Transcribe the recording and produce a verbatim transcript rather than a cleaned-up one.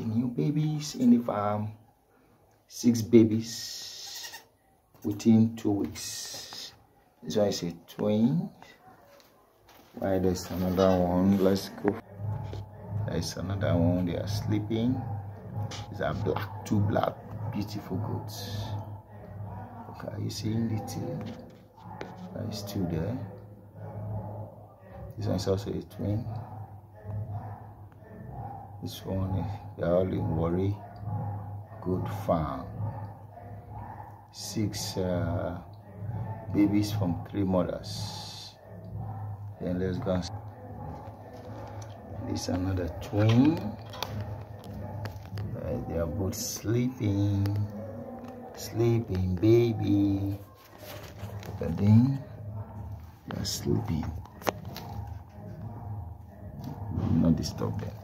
Okay, new babies in the farm. Six babies within two weeks. This one is a twin. Why there's another one? Let's go. There's another one. They are sleeping. These are black, two black, beautiful goats. Okay, are you seeing the tail? That is still there. This one is also a twin. This one, they are all in Warri Goat Farm. Six uh, babies from three mothers. Then let's go. This is another twin. Uh, they are both sleeping. Sleeping, baby. But then they are sleeping. Do not disturb them.